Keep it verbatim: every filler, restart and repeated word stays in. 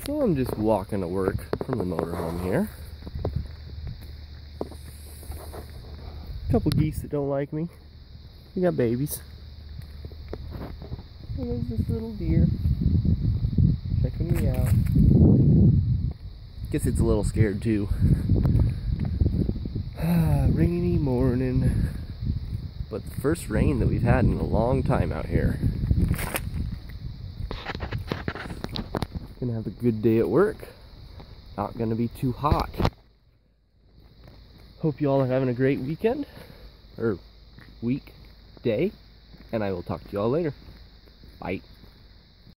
So I'm just walking to work from the motorhome here. Couple geese that don't like me. We got babies. And there's this little deer checking me out. Guess it's a little scared too. Rainy morning. But the first rain that we've had in a long time out here. Gonna have a good day at work. Not gonna be too hot. Hope you all are having a great weekend. Or week, day. And I will talk to you all later. Bye.